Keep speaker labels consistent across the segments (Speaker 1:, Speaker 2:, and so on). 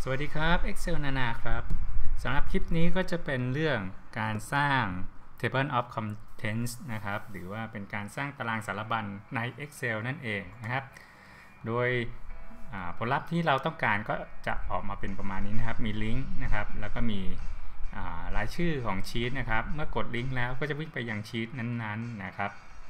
Speaker 1: สวัสดีครับ Excel นานาครับสำหรับคลิปนี้ก็จะเป็นเรื่องการสร้าง Table of Contents นะครับหรือว่าเป็นการสร้างตารางสารบัญใน Excel นั่นเองนะครับโดยผลลัพธ์ที่เราต้องการก็จะออกมาเป็นประมาณนี้นะครับมีลิงก์นะครับแล้วก็มีรายชื่อของชีตนะครับเมื่อกดลิงก์แล้วก็จะวิ่งไปยังชีตนั้นๆนะครับ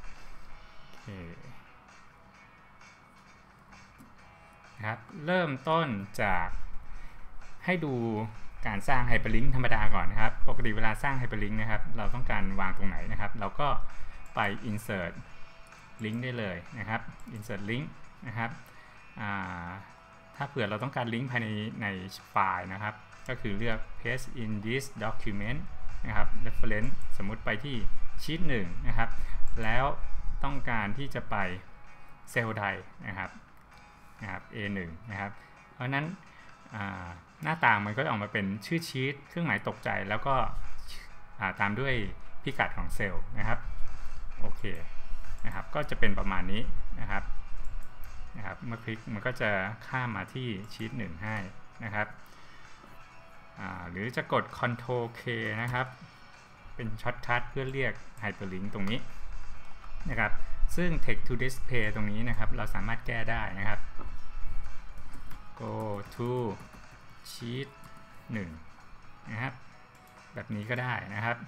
Speaker 1: นะครับเริ่มต้นจากให้ดูการสร้างไฮเปอร์ลิงก์ธรรมดาก่อนนะครับปกติเวลาสร้างไฮเปอร์ลิงก์นะครับเราต้องการวางตรงไหนนะครับเราก็ไป insert link ได้เลยนะครับ insert link นะครับถ้าเผื่อเราต้องการลิงก์ภายในไฟล์นะครับก็คือเลือก paste in this document นะครับ reference สมมุติไปที่ชีต1นะครับแล้วต้องการที่จะไปเซลล์ใดนะครับA1 นะครับเพราะนั้นหน้าต่างมันก็จะออกมาเป็นชื่อชีตเครื่องหมายตกใจแล้วก็ตามด้วยพิกัดของเซลล์นะครับโอเคนะครับก็จะเป็นประมาณนี้นะครับเมื่อคลิกมันก็จะข้ามมาที่ชีต1ให้นะครับหรือจะกด Ctrl K นะครับเป็นช็อตคัทเพื่อเรียก Hyperlink ตรงนี้นะครับซึ่ง Text to Display ตรงนี้นะครับเราสามารถแก้ได้นะครับ Go to sheet 1นะครับแบบนี้ก็ได้นะครับ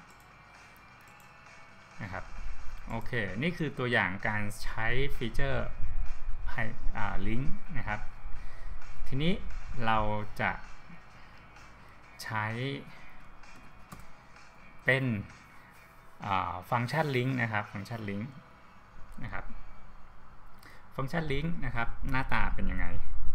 Speaker 1: โอเคนี่คือตัวอย่างการใช้ฟีเจอร์ลิงก์นะครับทีนี้เราจะใช้เป็นฟังก์ชันลิงก์นะครับฟังก์ชันลิงก์นะครับฟังก์ชันลิงก์นะครับหน้าตาเป็นยังไง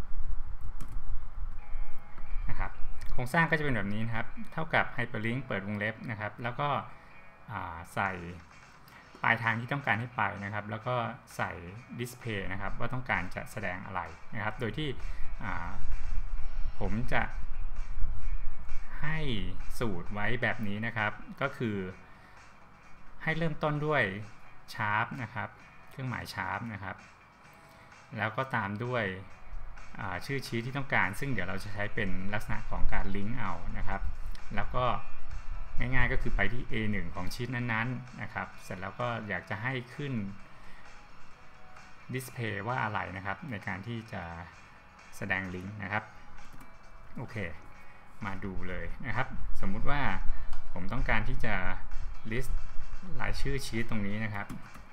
Speaker 1: นะครับโครงสร้างก็จะเป็นแบบนี้นะครับเท่ากับ Hyperlink เปิดวงเล็บนะครับแล้วก็ใส่ปลายทางที่ต้องการให้ไปนะครับแล้วก็ใส่ Display นะครับว่าต้องการจะแสดงอะไรนะครับโดยที่ผมจะให้สูตรไว้แบบนี้นะครับก็คือให้เริ่มต้นด้วยชาร์ปนะครับเครื่องหมายชาร์ปนะครับแล้วก็ตามด้วยชื่อชีทที่ต้องการซึ่งเดี๋ยวเราจะใช้เป็นลักษณะของการลิงก์เอานะครับแล้วก็ง่ายๆก็คือไปที่ A1 ของชีทนั้นๆนะครับเสร็จแล้วก็อยากจะให้ขึ้น Display ว่าอะไรนะครับในการที่จะแสดงลิงก์นะครับโอเคมาดูเลยนะครับสมมุติว่าผมต้องการที่จะ list รายชื่อชีทตรงนี้นะครับ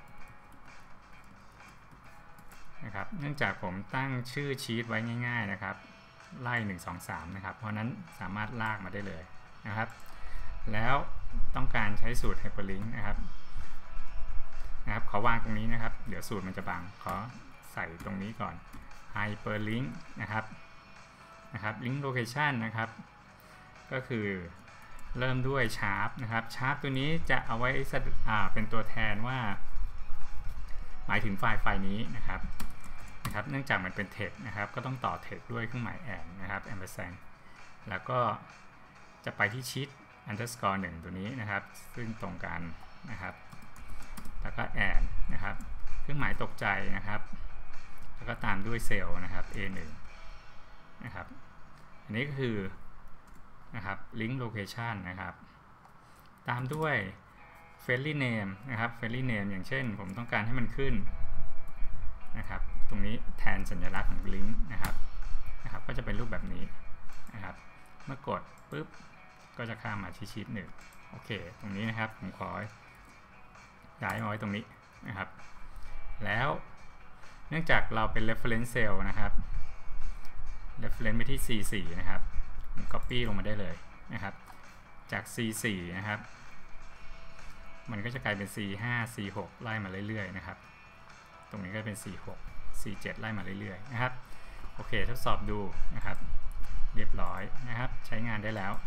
Speaker 1: เนื่องจากผมตั้งชื่อชีทไว้ง่ายๆนะครับไล่1 2 3นะครับเพราะนั้นสามารถลากมาได้เลยนะครับแล้วต้องการใช้สูตร Hyperlink นะครับขอวางตรงนี้นะครับเดี๋ยวสูตรมันจะบังขอใส่ตรงนี้ก่อน Hyperlink นะครับ Link Location นะครับก็คือเริ่มด้วย Sharp นะครับ Sharp ตัวนี้จะเอาไว้เป็นตัวแทนว่าหมายถึงไฟล์นี้นะครับเนื่องจากมันเป็น text นะครับก็ต้องต่อ text ด้วยเครื่องหมาย and นะครับ ampersand แล้วก็จะไปที่ sheet underscore 1ตัวนี้นะครับซึ่งตรงกันนะครับแล้วก็ and นะครับเครื่องหมายตกใจนะครับแล้วก็ตามด้วยเซลล์นะครับ A1 นะครับอันนี้ก็คือนะครับ link location นะครับตามด้วย friendly name นะครับ friendly name อย่างเช่นผมต้องการให้มันขึ้นนะครับตรงนี้แทนสัญลักษณ์ของ link นะครับก็จะเป็นรูปแบบนี้นะครับเมื่อกดปุ๊บก็จะข้ามมาที่ชีท1โอเคตรงนี้นะครับผมขอย้ายมาไว้ตรงนี้นะครับแล้วเนื่องจากเราเป็น reference cell นะครับ reference ไปที่ C4 นะครับcopy ลงมาได้เลยนะครับจาก C4 นะครับมันก็จะกลายเป็น C5 C6 ไล่มาเรื่อยๆนะครับตรงนี้ก็เป็น C6 C7 ไล่มาเรื่อยๆนะครับโอเคทดสอบดูนะครับเรียบร้อยนะครับใช้งานได้แล้ว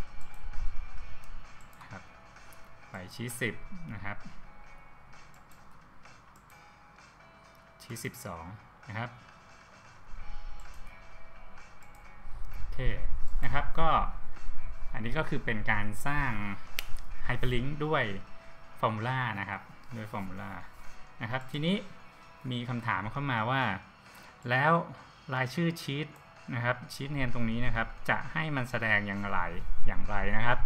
Speaker 1: ไปชีท10นะครับชีท12นะครับโอเคนะครับก็อันนี้ก็คือเป็นการสร้าง Hyperlink ด้วยฟอร์มูลานะครับทีนี้มีคำถามเข้ามาว่าแล้วรายชื่อชีทนะครับชีทเนมตรงนี้นะครับจะให้มันแสดงอย่างไรนะครับ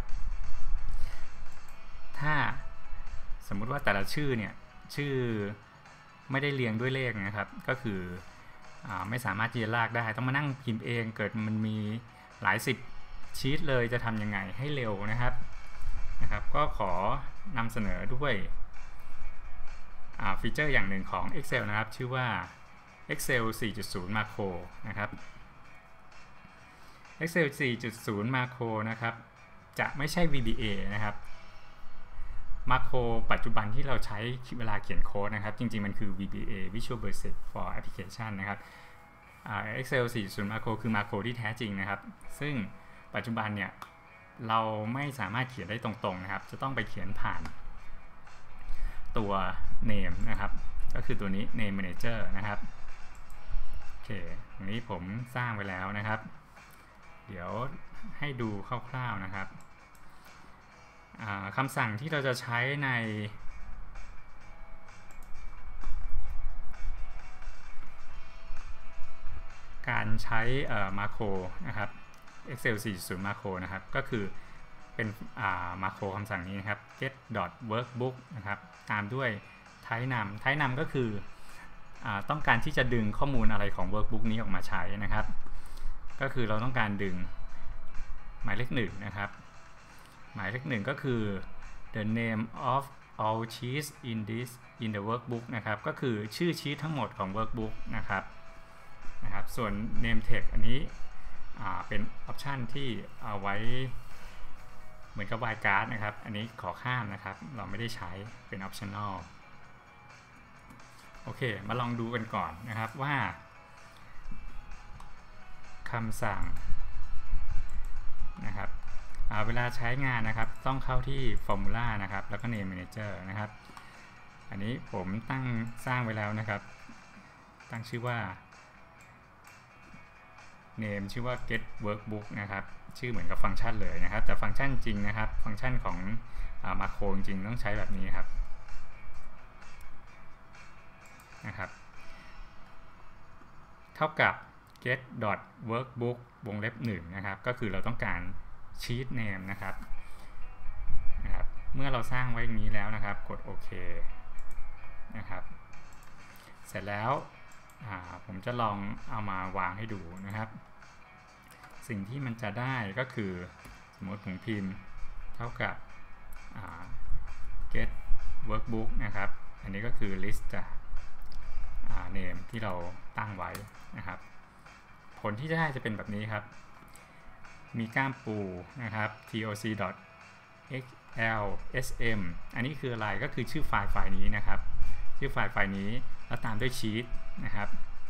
Speaker 1: ถ้าสมมุติว่าแต่ละชื่อเนี่ยชื่อไม่ได้เรียงด้วยเลขนะครับก็คือไม่สามารถที่จะลากได้ต้องมานั่งพิมพ์เองเกิดมันมีหลายสิบชีทเลยจะทำยังไงให้เร็วนะครับก็ขอนำเสนอด้วยฟีเจอร์อย่างหนึ่งของ Excel นะครับชื่อว่า Excel 4.0 Macro นะครับ Excel 4.0 Macro นะครับจะไม่ใช่ VBA นะครับมาโครปัจจุบันที่เราใช้เวลาเขียนโค้ดนะครับจริงๆมันคือ VBA Visual Basic for Application นะครับ Excel 4.0 Macro คือมาโครที่แท้จริงนะครับซึ่งปัจจุบันเนี่ยเราไม่สามารถเขียนได้ตรงๆนะครับจะต้องไปเขียนผ่านตัว name นะครับก็คือตัวนี้ name manager นะครับโอเคตรงนี้ผมสร้างไว้แล้วนะครับเดี๋ยวให้ดูคร่าวๆนะครับคำสั่งที่เราจะใช้ในการใช้มาโครนะครับ Excel 4.0 มาโครนะครับก็คือเป็นมาโครคำสั่งนี้นะครับ get workbook นะครับตามด้วย type num ก็คือต้องการที่จะดึงข้อมูลอะไรของ workbook นี้ออกมาใช้นะครับก็คือเราต้องการดึงหมายเลข1นะครับหมายเลข1ก็คือ the name of all sheets in the workbook นะครับก็คือชื่อชีททั้งหมดของ workbook นะครับส่วน name text อันนี้เป็นออปชันที่เอาไว้เหมือนกับ wildcard นะครับอันนี้ขอข้ามนะครับเราไม่ได้ใช้เป็น optional โอเคมาลองดูกันก่อนนะครับว่าคำสั่งนะครับเวลาใช้งานนะครับต้องเข้าที่ Formula นะครับแล้วก็ Name Manager นะครับอันนี้ผมตั้งสร้างไว้แล้วนะครับตั้งชื่อว่า Name ชื่อว่า Get Workbook นะครับชื่อเหมือนกับฟังก์ชันเลยนะครับแต่ฟังก์ชันจริงนะครับฟังก์ชันของมาโครจริงต้องใช้แบบนี้ครับเท่ากับ get workbook วงเล็บ1นะครับก็คือเราต้องการsheet name นะครับเมื่อเราสร้างไว้อย่างนี้แล้วนะครับกดโอเคนะครับเสร็จแล้วผมจะลองเอามาวางให้ดูนะครับสิ่งที่มันจะได้ก็คือสมมติผมพิมพ์เท่ากับget workbook นะครับอันนี้ก็คือ list จากname ที่เราตั้งไว้นะครับผลที่จะได้จะเป็นแบบนี้ครับมีก้ามปูนะครับ toc.xlsm อันนี้คืออะไรก็คือชื่อไฟล์นี้นะครับชื่อไฟล์นี้แล้วตามด้วยชีทนะครับ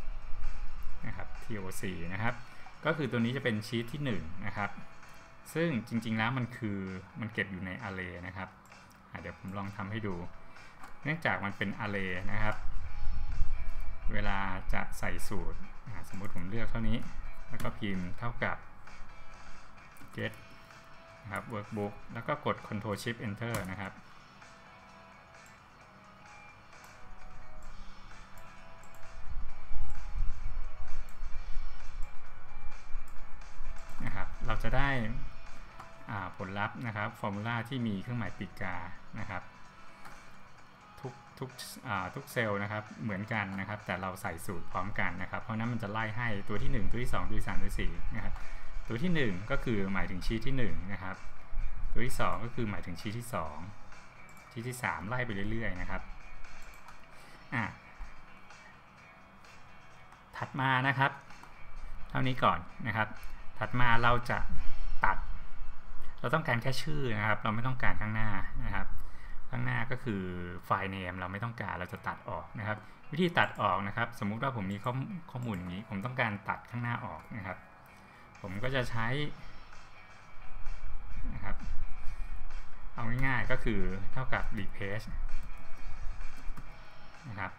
Speaker 1: toc นะครับก็คือตัวนี้จะเป็นชีทที่1นะครับซึ่งจริงๆแล้วมันเก็บอยู่ใน array นะครับเดี๋ยวผมลองทำให้ดูเนื่องจากมันเป็น array นะครับเวลาจะใส่สูตรสมมุติผมเลือกเท่านี้แล้วก็พิมพ์เท่ากับ get นะครับ workbook แล้วก็กด Ctrl Shift Enter นะครับเราจะได้ผลลัพธ์นะครับ formula ที่มีเครื่องหมายปีกกานะครับทุกเซลล์นะครับเหมือนกันนะครับแต่เราใส่สูตรพร้อมกันนะครับเพราะนั้นมันจะไล่ให้ตัวที่1ตัวที่2ตัวที่3ตัวที่4นะครับตัวที่1ก็คือหมายถึงชีทที่1นะครับตัวที่2ก็คือหมายถึงชีทที่2ชีทที่3ไล่ไปเรื่อยๆนะครับถัดมานะครับเท่านี้ก่อนนะครับถัดมาเราจะตัดเราต้องการแค่ชื่อนะครับเราไม่ต้องการข้างหน้านะครับข้างหน้าก็คือไฟล์ name เราไม่ต้องการเราจะตัดออกนะครับวิธีตัดออกนะครับสมมุติว่าผมมีข้อมูลอย่างนี้ผมต้องการตัดข้างหน้าออกนะครับผมก็จะใช้นะครับเอาง่ายๆก็คือเท่ากับ replace นะครับ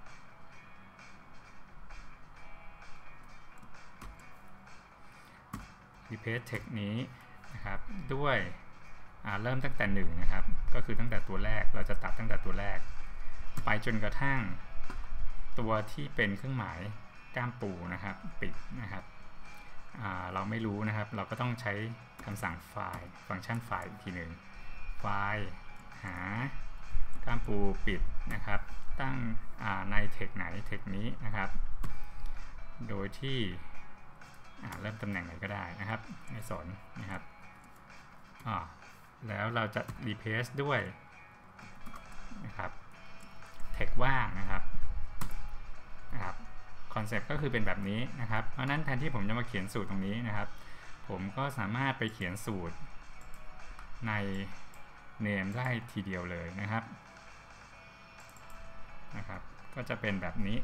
Speaker 1: replace text นี้นะครับด้วยเริ่มตั้งแต่1นะครับก็คือตั้งแต่ตัวแรกเราจะตัดตั้งแต่ตัวแรกไปจนกระทั่งตัวที่เป็นเครื่องหมายก้ามปูนะครับปิดนะครับเราไม่รู้นะครับเราก็ต้องใช้คำสั่งไฟล์ฟังก์ชันไฟล์อีกทีหนึ่งไฟล์หาก้ามปูปิดนะครับตั้งในเทคไหนเทคนี้นะครับโดยที่เริ่มตำแหน่งไหนก็ได้นะครับไม่สนนะครับแล้วเราจะ replace ด้วยนะครับเทคว่างนะครับคอนเซปต์ก็คือเป็นแบบนี้นะครับเพราะนั้นแทนที่ผมจะมาเขียนสูตรตรงนี้นะครับผมก็สามารถไปเขียนสูตรใน name ได้ทีเดียวเลยนะครับก็จะเป็นแบบนี้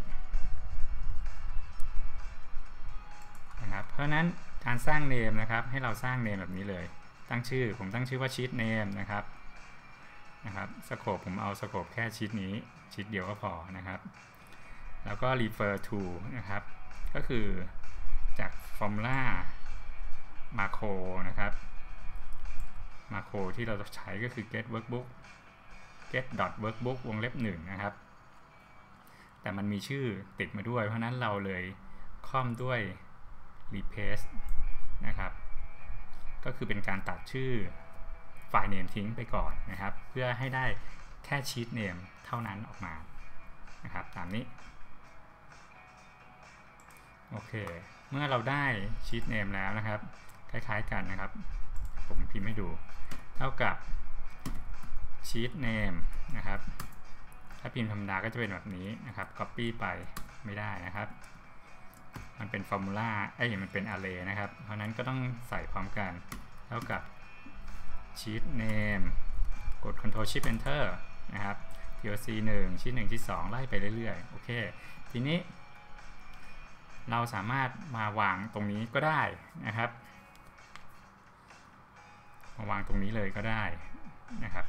Speaker 1: นะครับเพราะนั้นการสร้าง name นะครับให้เราสร้าง name แบบนี้เลยตั้งชื่อผมตั้งชื่อว่า sheet name นะครับสโคปผมเอาสโคปแค่ชีทนี้ชีทเดียวก็พอนะครับแล้วก็ refer to นะครับก็คือจาก formula macro นะครับ macro ที่เราจะใช้ก็คือ get workbook get dot workbook วงเล็บ1นะครับแต่มันมีชื่อติดมาด้วยเพราะนั้นเราเลยค่อมด้วย replace นะครับก็คือเป็นการตัดชื่อไฟล์ name ทิ้งไปก่อนนะครับเพื่อให้ได้แค่ sheet name เท่านั้นออกมานะครับตามนี้โอเคเมื่อเราได้ sheet name แล้วนะครับคล้ายๆกันนะครับผมพิมพ์ให้ดูเท่ากับ sheet name นะครับถ้าพิมพ์ธรรมดาก็จะเป็นแบบนี้นะครับ copy ไปไม่ได้นะครับมันเป็น formula มันเป็น array นะครับเพราะนั้นก็ต้องใส่พร้อมกันเท่ากับ sheet name กด Ctrl Shift Enter นะครับ TOC 1 sheet 1 sheet 2ไล่ไปเรื่อยๆโอเคทีนี้เราสามารถมาวางตรงนี้ก็ได้นะครับมาวางตรงนี้เลยก็ได้นะครับ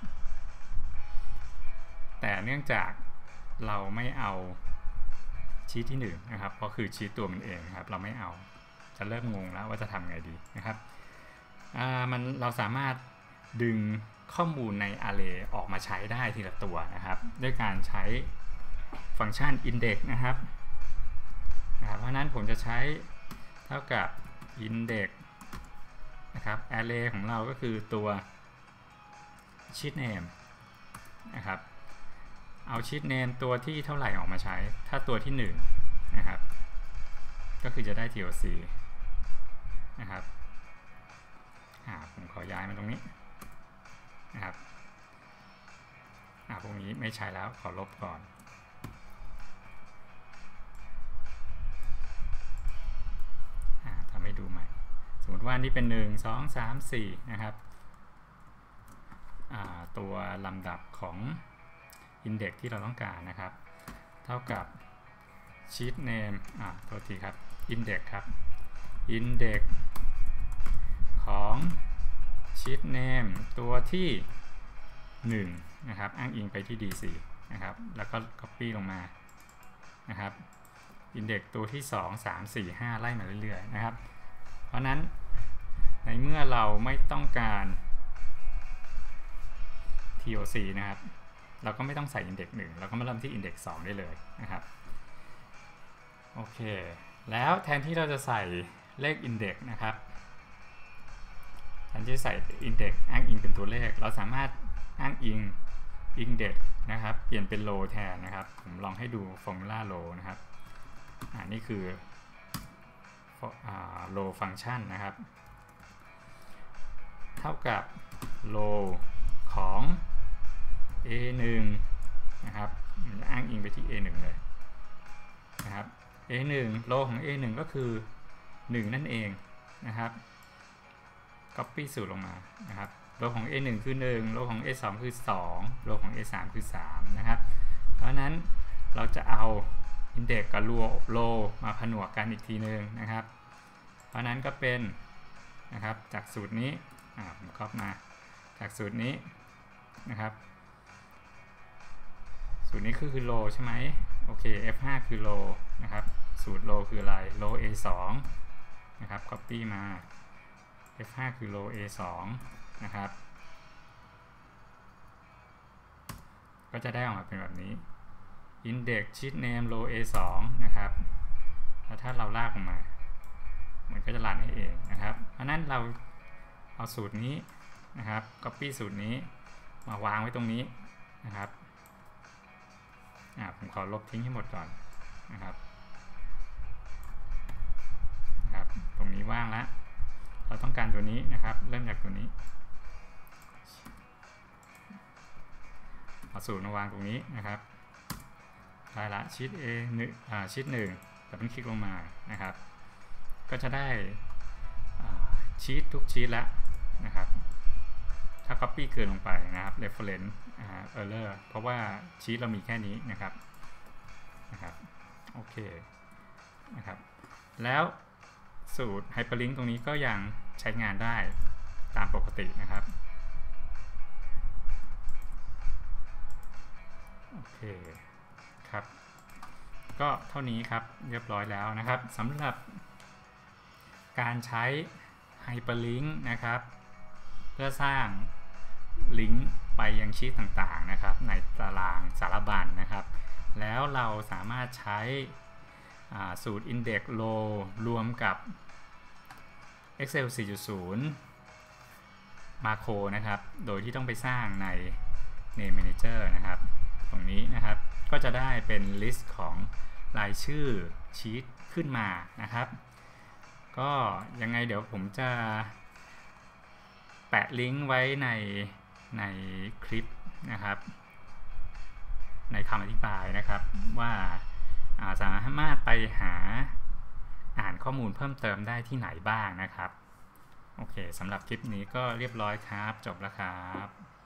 Speaker 1: แต่เนื่องจากเราไม่เอาชีทที่1นะครับเพราะคือชีทตัวมันเองนะครับเราไม่เอาจะเริ่มงงแล้วว่าจะทำไงดีนะครับเราสามารถดึงข้อมูลใน array ออกมาใช้ได้ทีละตัวนะครับด้วยการใช้ฟังก์ชัน index นะครับเพราะนั้นผมจะใช้เท่ากับ index นะครับ array ของเราก็คือตัว sheet name นะครับเอา sheet name ตัวที่เท่าไหร่ออกมาใช้ถ้าตัวที่1นะครับก็คือจะได้ TOC นะครับผมขอย้ายมาตรงนี้นะครับพวกนี้ไม่ใช้แล้วขอลบก่อนทำให้ดูใหม่สมมติว่านี่เป็น1 2 3 4นะครับตัวลำดับของ index ที่เราต้องการนะครับเท่ากับ sheet name ตัวทีครับ index ครับ index ของ sheet name ตัวที่1นะครับอ้างอิงไปที่ D4 นะครับแล้วก็ copy ลงมานะครับ index ตัวที่2 3 4 5ไล่มาเรื่อยๆนะครับเพราะนั้นในเมื่อเราไม่ต้องการ TOC นะครับเราก็ไม่ต้องใส่ index 1เราก็มาเริ่มที่ index 2ได้เลยนะครับโอเคแล้วแทนที่เราจะใส่เลข index นะครับแทนที่จะใส่ index อ้างอิงเป็นตัวเลขเราสามารถอ้างอิง index นะครับเปลี่ยนเป็น row แทนนะครับผมลองให้ดู formula row นะครับนี่คือ row function นะครับเท่ากับ row ของ A1 นะครับอ้างอิงไปที่ A1 เลยนะครับ A1 row ของ A1 ก็คือ1นั่นเองนะครับ copy สูตรลงมานะครับrow ของ A1 คือ1 row ของ A2 คือ2 row ของ A3 คือ3นะครับเพราะนั้นเราจะเอา index กับ row มาผนวกกันอีกทีนึงนะครับเพราะนั้นก็เป็นนะครับจากสูตรนี้ผมก๊อปมาจากสูตรนี้นะครับสูตรนี้คือ row ใช่ไหมโอเค F5 คือ row นะครับสูตร row คืออะไร row A2 นะครับ copy มา F5 คือ row A2 นะครับก็จะได้ออกมาเป็นแบบนี้ index sheet name row A2 นะครับแล้วถ้าเราลากออกมามันก็จะรันให้เองนะครับเพราะนั้นเราเอาสูตรนี้นะครับ copy สูตรนี้มาวางไว้ตรงนี้นะครับผมขอลบทิ้งให้หมดก่อนนะครับตรงนี้ว่างแล้วเราต้องการตัวนี้นะครับเริ่มจากตัวนี้เอาสูตรมาวางตรงนี้นะครับได้ละชีท A ชีท1ดับเบิลคลิกลงมานะครับก็จะได้ชีททุกชีทแล้วนะครับถ้า copy เกินลงไปนะครับ reference error เพราะว่าชีทเรามีแค่นี้นะครับโอเคนะครับแล้วสูตร hyperlink ตรงนี้ก็ยังใช้งานได้ตามปกตินะครับโอเคครับก็เท่านี้ครับเรียบร้อยแล้วนะครับสำหรับการใช้ hyperlink นะครับเพื่อสร้างลิงก์ไปยังชีทต่างๆนะครับในตารางสารบัญนะครับแล้วเราสามารถใช้สูตร index row รวมกับ Excel 4.0 มาโครนะครับโดยที่ต้องไปสร้างใน name manager นะครับตรงนี้นะครับก็จะได้เป็น list ของรายชื่อชีทขึ้นมานะครับก็ยังไงเดี๋ยวผมจะแปะลิงก์ไว้ในคลิปนะครับในคำอธิบายนะครับว่าสามารถไปหาอ่านข้อมูลเพิ่มเติมได้ที่ไหนบ้างนะครับโอเคสำหรับคลิปนี้ก็เรียบร้อยครับจบแล้วครับ